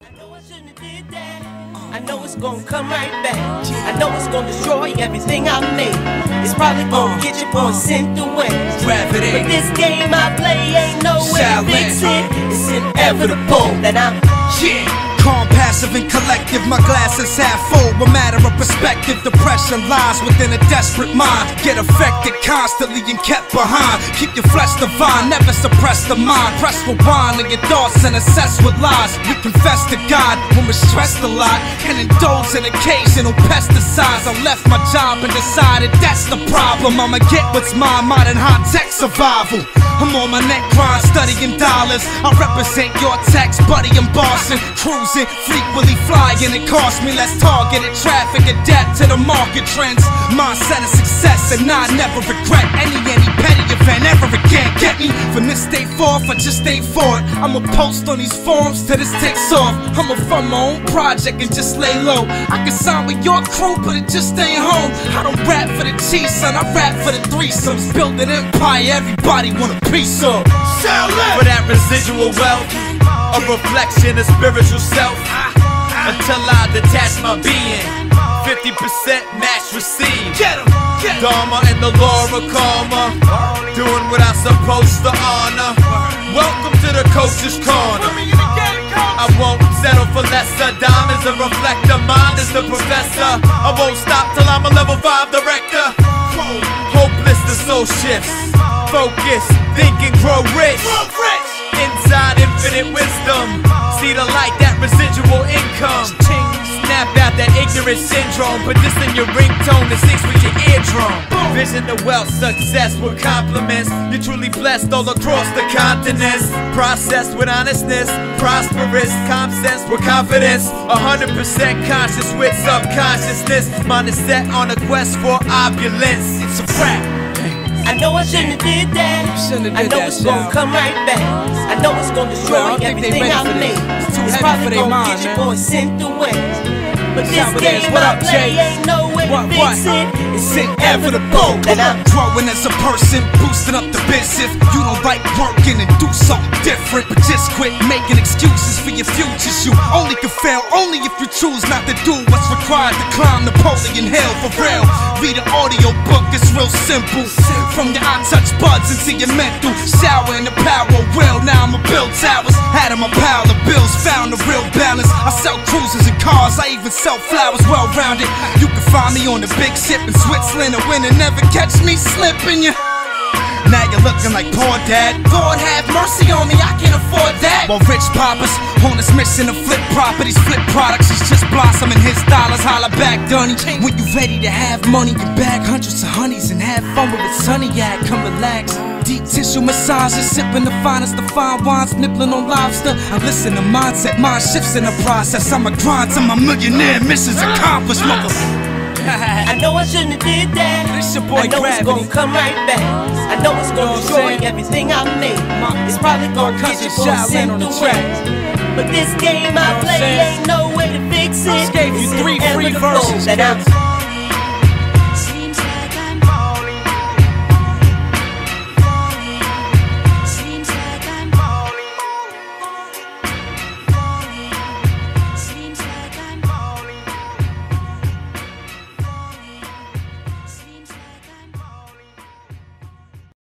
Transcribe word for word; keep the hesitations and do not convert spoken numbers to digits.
I know I shouldn't have did that. I know it's gonna come right back. I know it's gonna destroy everything I made. It's probably gonna get you boys sent away. But this game I play ain't no way to fix it. It's inevitable that I'm yeah. Calm, passive, and collective, my glass is half full. A matter of perspective, depression lies within a desperate mind. Get affected constantly and kept behind. Keep your flesh divine, never suppress the mind. Press rewind on your thoughts and assess with lies. We confess to God when we're stressed a lot and indulge in occasional pesticides. I left my job and decided that's the problem. I'ma get what's mine, modern high-tech survival. I'm on my neck grind, studying dollars. I represent your text, buddy, I'm bossing. Cruising, frequently flying, it cost me less targeted traffic. Adapt to the market trends. Mindset of success, and I never regret any, any petty event ever again. Get me? From this day forth, I just stay for it. I'ma post on these forums till this takes off. I'ma fund my own project and just lay low. I can sign with your crew, but it just ain't home. I don't rap for the cheese, son, I rap for the threesomes. Build an empire, everybody want a piece of. For that residual wealth, a reflection of spiritual self. Until I detach my being, fifty percent match receive. Dharma and the law of karma, doing what I'm supposed to honor. Welcome to the coach's corner. I won't settle for lesser. Diamonds and reflector, mind is the professor. I won't stop till I'm a level five director. Hopeless, the soul shifts. Focus, think and grow rich. Inside infinite wisdom. See the light, that residual income. Snap out that ignorant syndrome. Put this in your ringtone that syncs with your eardrum. Vision of wealth, success with compliments. You're truly blessed all across the continents. Processed with honestness, prosperous, calm sense with confidence. A hundred percent conscious with subconsciousness. Mind is set on a quest for opulence. It's a wrap. I know I shouldn't have did that. I know it's gonna come right back. I know it's gonna destroy everything I made. It's probably gonna get you boys sent away. But this game I play ain't no way to fix it. It's inevitable that I'm growing as a person, boosting up the business. You don't like working and do something different, but just quit making excuses for your futures. You only can fail only if you choose not to do what's required to climb Napoleon Hill. For real, read an audio book, it's real simple. From your eye touch buds into your mental. Shower in the power of will, now I'ma build towers. Had on my pile of bills, found the real balance. I sell cruisers and cars, I even sell flowers, well-rounded. You can find me on the big ship in Switzerland. A winner never catch me slipping you. Now you're looking like poor dad. Lord have mercy on me, I can't afford that. While rich papas on this mission to flip properties, flip products, he's just blossoming his dollars. Holla back, Dunny. When you ready to have money, you bag hundreds of honeys and have fun with it, sunny. Yeah, come relax. Deep tissue massages, sipping the finest of fine wines, nibbling on lobster. I listen to mindset, mind shifts in the process. I'm a grind to my millionaire missions accomplished, mother. I know I shouldn't have did that. This your boy I know Gravity. it's gonna come right back. I know it's gonna destroy everything I made. It's probably gonna get you boys sent away. But this game I play ain't no way to fix it. I gave you three free versions. That I'm